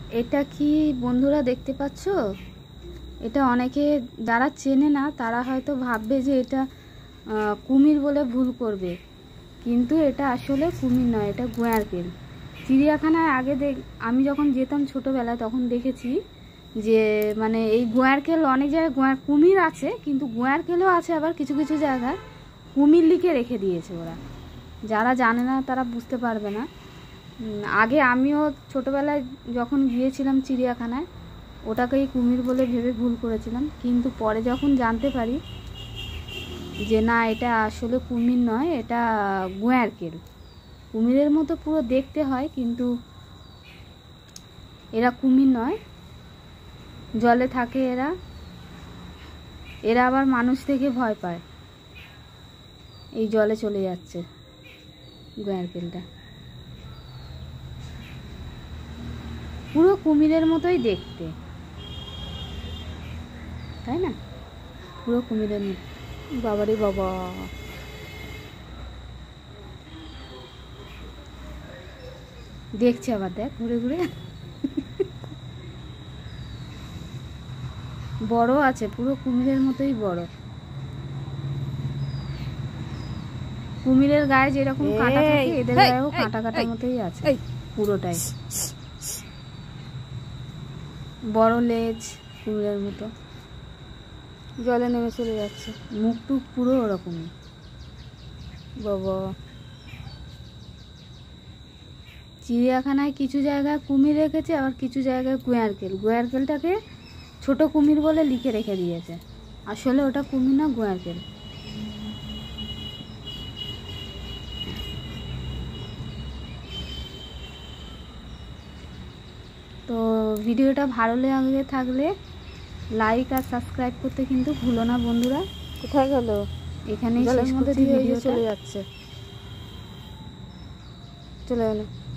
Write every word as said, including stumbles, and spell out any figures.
এটা কি বন্ধুরা দেখতে পাচ্ছ? এটা অনেকে যারা চেনে না তারা হয়তো ভাববে যে এটা কুমির বলে ভুল করবে, কিন্তু এটা আসলে কুমির নয়, এটা গোয়ারকেল। চিড়িয়াখানায় আগে দেখ আমি যখন যেতাম ছোটোবেলায় তখন দেখেছি যে মানে এই গোয়ারকেল অনেক জায়গায় গোয়ার কুমির আছে, কিন্তু গোয়ারকেলও আছে আবার কিছু কিছু জায়গায় কুমির লিখে রেখে দিয়েছে ওরা। যারা জানে না তারা বুঝতে পারবে না। আগে আমিও ছোটোবেলায় যখন গিয়েছিলাম চিড়িয়াখানায় ওটাকেই কুমির বলে ভেবে ভুল করেছিলাম, কিন্তু পরে যখন জানতে পারি যে না এটা আসলে কুমির নয়, এটা গোয়ারকেল। কুমিরের মতো পুরো দেখতে হয় কিন্তু এরা কুমির নয়, জলে থাকে এরা। এরা আবার মানুষ থেকে ভয় পায়। এই জলে চলে যাচ্ছে গোয়ারকেলটা, পুরো কুমিরের মতোই দেখতে, তাই না? পুরো কুমিরের মতো। বাবারে বাবা, দেখছে আবার, দেখ ঘুরে ঘুরে। বড় আছে, পুরো কুমিরের মতোই বড়। কুমিরের গায়ে যেরকম কাঁটা থাকে এদের গায়েও কাঁটা কাটা মতোই আছে পুরোটাই। বড় লেজ কুমিরের মতো, জলে নেমে চলে যাচ্ছে। মুখ টুক পুরো ওরকমই। বাবা, চিড়িয়াখানায় কিছু জায়গায় কুমির রেখেছে, আবার কিছু জায়গায় গোয়ারকেল। গোয়ারকেলটাকে ছোট কুমির বলে লিখে রেখে দিয়েছে, আসলে ওটা কুমির না, গোয়ারকেল। তো ভিডিওটা ভালো লাগে থাকলে লাইক আর সাবস্ক্রাইব করতে কিন্তু ভুলো না বন্ধুরা। কোথায় গেল? এখানেই শেষ করছি, ভিডিও চলে যাচ্ছে, চলে গেল।